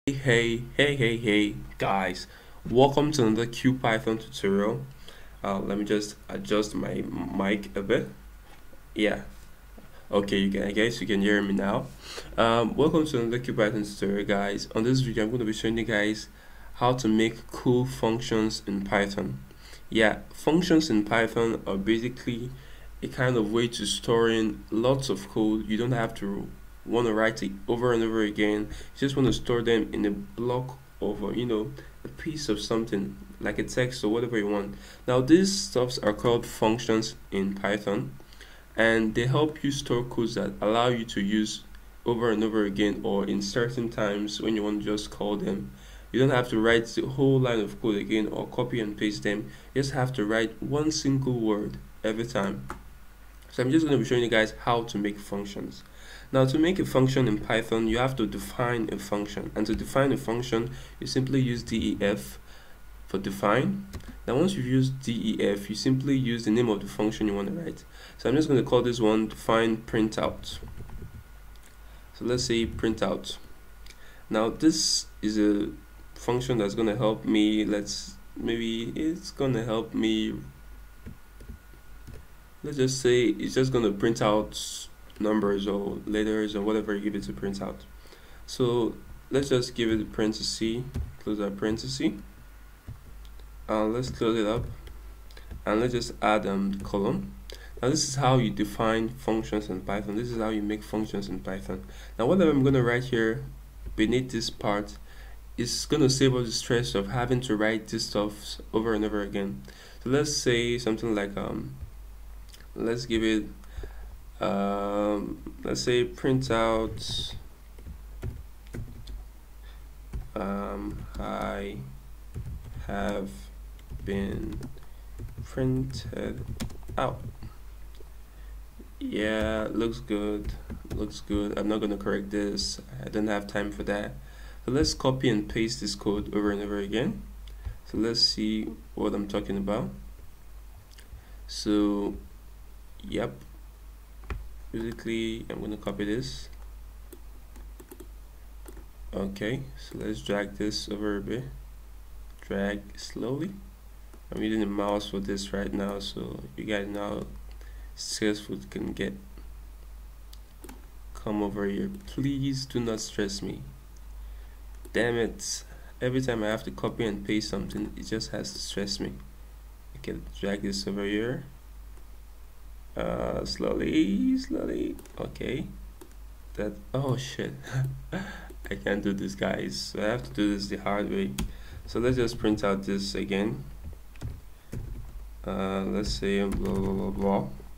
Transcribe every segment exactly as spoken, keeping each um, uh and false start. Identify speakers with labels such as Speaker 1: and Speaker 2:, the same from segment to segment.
Speaker 1: Hey, hey, hey, hey, guys, welcome to another Qpython tutorial. Uh, let me just adjust my mic a bit. Yeah, okay, you can, I guess you can hear me now. Um, welcome to another Qpython tutorial, guys. On this video, I'm going to be showing you guys how to make cool functions in Python. Yeah, functions in Python are basically a kind of way to store in lots of code. You don't have to want to write it over and over again. You just want to store them in a block of, you know, a piece of something like a text or whatever you want. Now, these stuffs are called functions in Python, and they help you store codes that allow you to use over and over again, or in certain times when you want to just call them. You don't have to write the whole line of code again or copy and paste them. You just have to write one single word every time. So I'm just going to be showing you guys how to make functions. Now, to make a function in Python, you have to define a function. And to define a function, you simply use def for define. Now, once you've used def, you simply use the name of the function you want to write. So I'm just going to call this one define printout. So let's say printout. Now, this is a function that's going to help me. Let's maybe it's going to help me. Let's just say it's just going to print out numbers or letters or whatever you give it to print out. So let's just give it a parenthesis, close that parenthesis, and let's close it up, and let's just add um colon. Now this is how you define functions in Python. This is how you make functions in Python. Now whatever I'm going to write here beneath this part is going to save us the stress of having to write this stuff over and over again. So let's say something like um let's give it um let's say print out um I have been printed out. Yeah, looks good, looks good. I'm not going to correct this, I don't have time for that. So let's copy and paste this code over and over again. So let's see what I'm talking about. So yep, basically I'm going to copy this. Okay, so let's drag this over a bit, drag slowly. I'm using the mouse for this right now, so you guys know how successful it can get. Come over here, please do not stress me. Damn it, every time I have to copy and paste something, it just has to stress me. Okay, drag this over here. Uh, slowly, slowly. Okay. That. Oh shit. I can't do this, guys. So I have to do this the hard way. So let's just print out this again. Uh, let's say blah blah blah blah.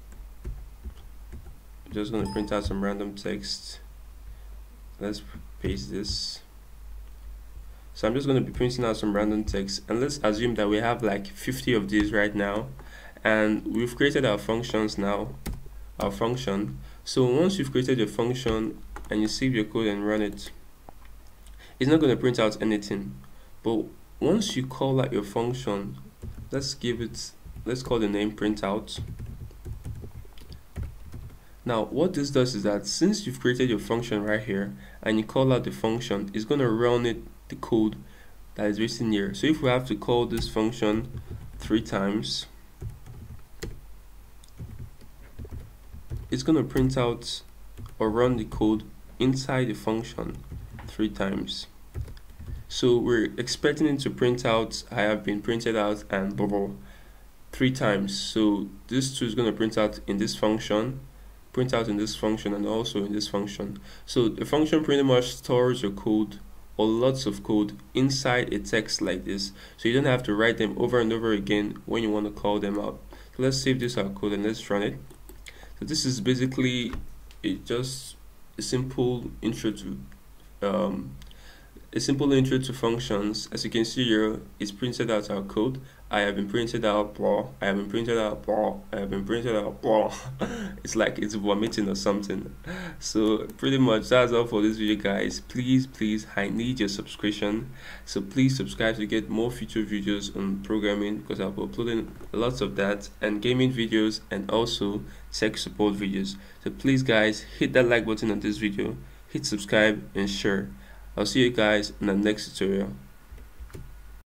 Speaker 1: I'm just gonna print out some random text. Let's paste this. So I'm just gonna be printing out some random text, and let's assume that we have like fifty of these right now. And we've created our functions now, our function. So once you've created your function and you save your code and run it, it's not going to print out anything. But once you call out your function, let's give it, let's call the name printout. Now what this does is that since you've created your function right here and you call out the function, it's going to run it, the code that is written here. So if we have to call this function three times, it's going to print out or run the code inside the function three times. So we're expecting it to print out I have been printed out and blah blah three times. So this too is going to print out in this function, print out in this function, and also in this function. So the function pretty much stores your code or lots of code inside a text like this, so you don't have to write them over and over again when you want to call them out. So let's save this our code and let's run it. So this is basically a, just a simple intro to um, a simple intro to functions. As you can see here, it's printed out our code. I have been printed out blah, I have been printed out blah, I have been printed out blah. It's like it's vomiting or something. So pretty much that's all for this video, guys. Please, please, I need your subscription. So please subscribe to get more future videos on programming, because I'll be uploading lots of that, and gaming videos, and also tech support videos. So please, guys, hit that like button on this video, hit subscribe and share. I'll see you guys in the next tutorial.